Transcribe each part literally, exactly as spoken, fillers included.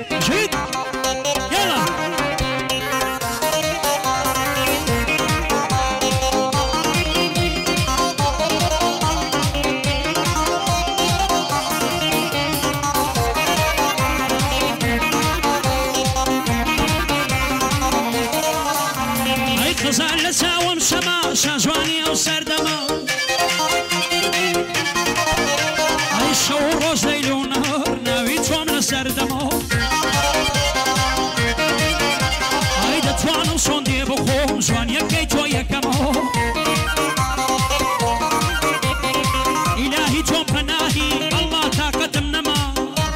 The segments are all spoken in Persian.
جيد يلا اي خزان لساوم شما شاجواني او سردما اي شو روز ليل ونهار ناوي توم لسردما اي دتوانم شون دي بخوم جوان يكي تو يكما الهي توم پناهي الله طاقتم نما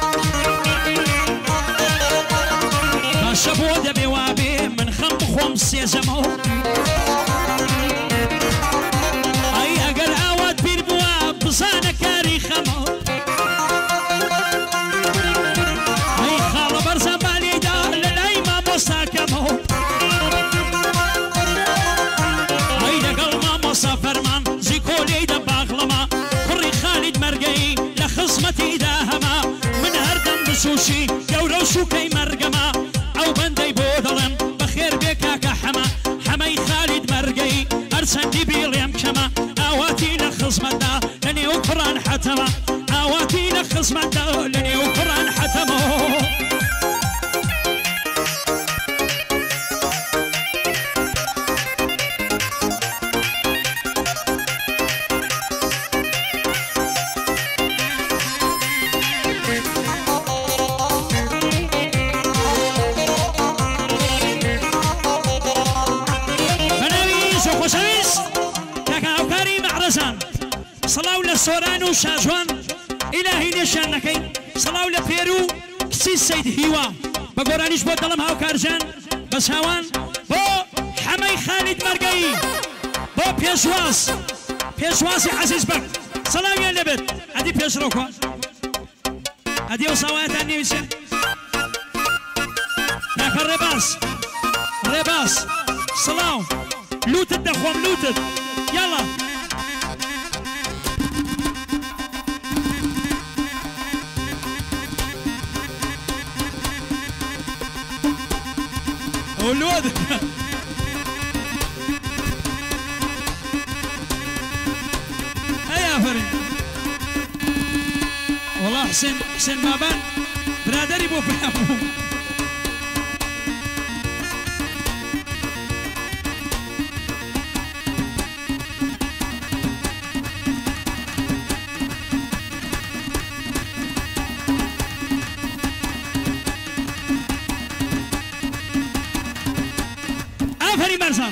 باشبو دبي وابي من خم بخوم سيزمو اي اقل اواد بير بواب بزانه كاري خمو اي خال برزا بالي دار للاي ما مستاكمو اي دقل ما مصافر من زيكولي دباغلما خري خالد مرقي لخصمتي داهما من هردم بسوشي يورو شوكي مرقما او بندي بودلم بخير بيكا كحما حمي خالد مرقي ارسندي بيليم كما اواتي لخصمتا لني وقران حتما اواتي لخصمتا لني وقران حتما صلاو لسوران وشاجوان إلهي نشان نكي صلاو لبيرو سي سيد هيوا بقرانيش بو دلم هاو كارجان بس هاوان بو حمي خالد مرقي بو بيشواس بيشواسي عزيز بك صلاو يا لبت هدي بيش روكوا هدي وصوات النيوسي لكن رباس رباس صلاو لوتد دخوم لوتد يلا والواد هيا فريد والله حسين حسين بابان برادري بو فهمو آفرین برزن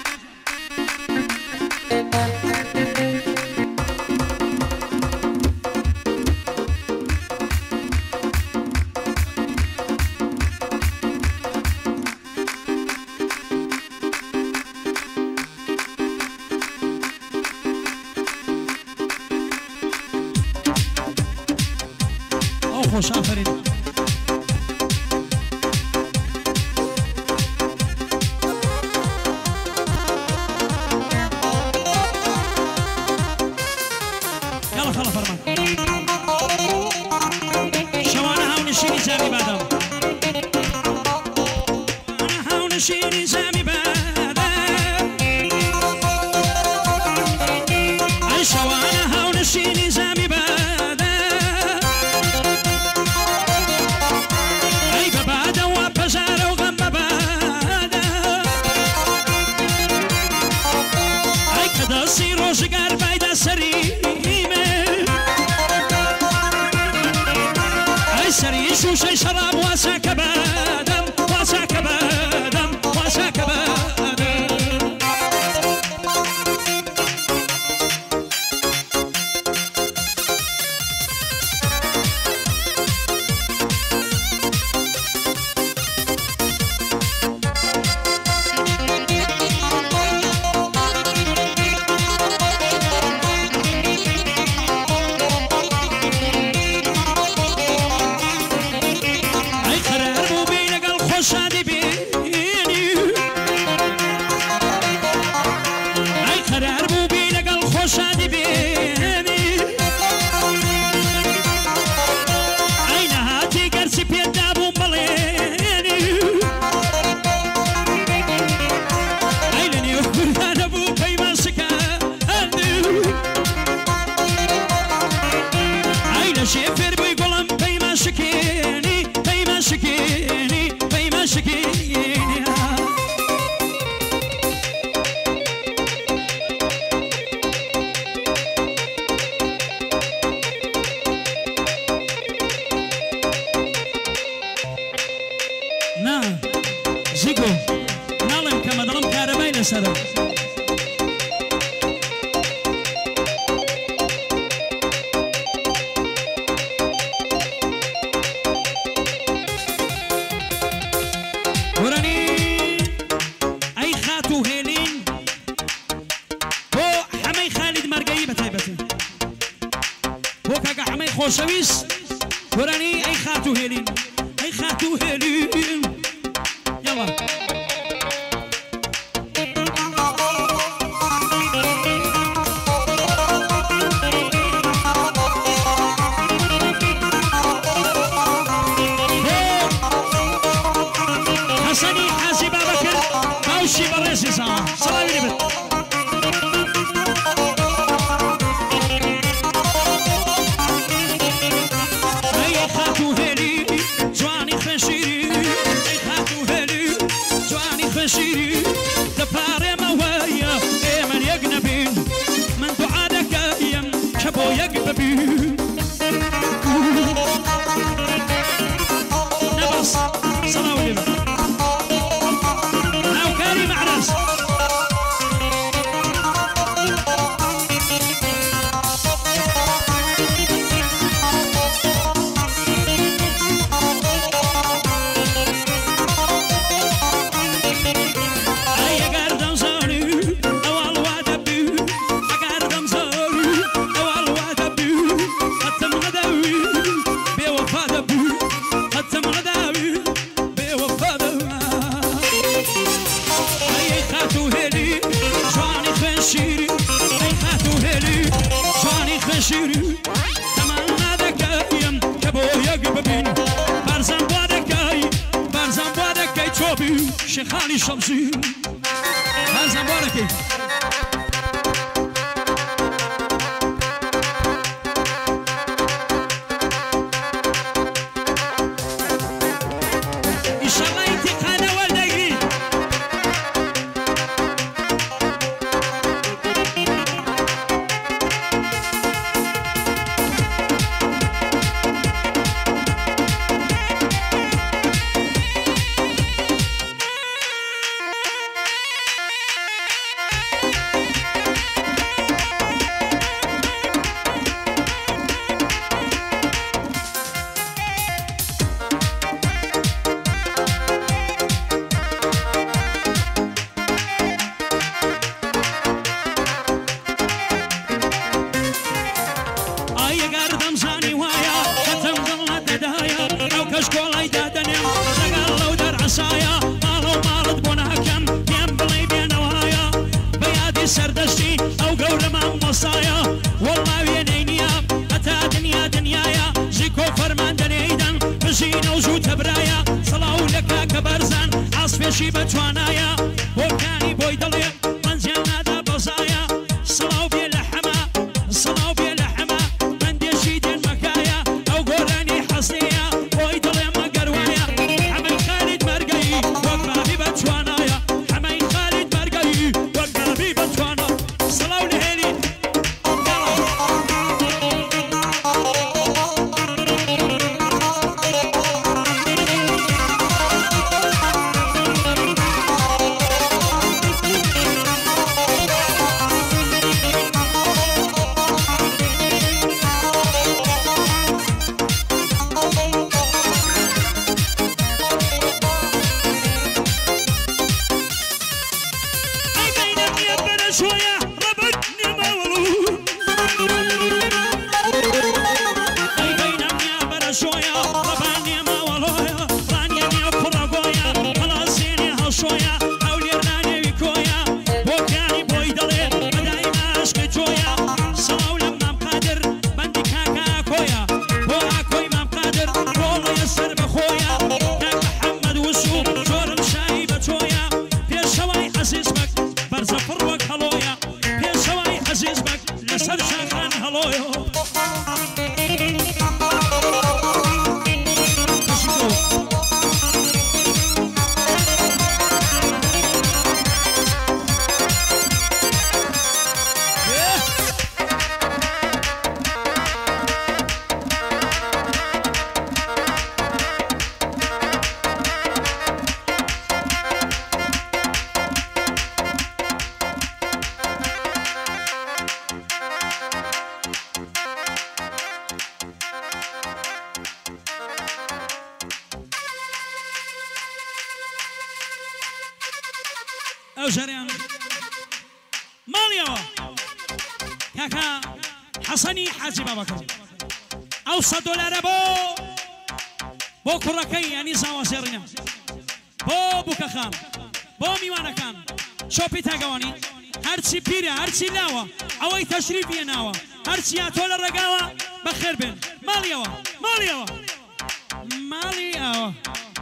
او خوش آفرین شوشي شراب واسع كبادم واسع كبادم واسع كبادم شادي بي زیگۆ ناڵێم کە مەدەڵم کارەبای لەسەرە خوشویست ورانی ای خاتو هلین ای خاتو هلین یلا حسنی حازی بابکر باوشی برسی سلام سلامی لبت شيري دفاري موايا اي من يقنبين من دعادك ايام شبو يقببين نبص صلاوي لبا ناو كاري معرس شيري تمنى دكايم كبو يقببين برزن بودكاي برزن بودكاي تشوبي شخالي شمسي برزن بودكاي ان شاء الله انتقال ولا يجري سردشتي او قولما مصايا والله وينينيا اتا دنيا دنيايا زيكو فرمان دنيدن بزين وزوت برايا صلاو لك كبرزان عصف شي بتوانايا وكاني بويدلي منزل نادا بصايا صلاو بيلحما صلاو بيلحما من ديشي دين مكايا او قولاني حصيا بويدلي مقروايا حمي خالد مرقي وقرابي بتوانايا حمي خالد مرقي وقرابي بتوانا صلاو لهيلي ئەو ژەریان ماڵیەوە کاکە حەسەنی حاجی بابەکەم ئەو سەد دۆلارە بۆ بۆ کوڕەکەی ینی زاوازێڕینە بۆ بووکەخان بۆ میوانەکان شۆپی تاگەوانی هەرچی پیرە هەرچی لاوە ئەوەی تەشریفیە ناوە هەرچی هاتۆ لە ڕێگاوە بەخێر بێن ماڵیەوە ماڵیەوە ماڵی ئەوە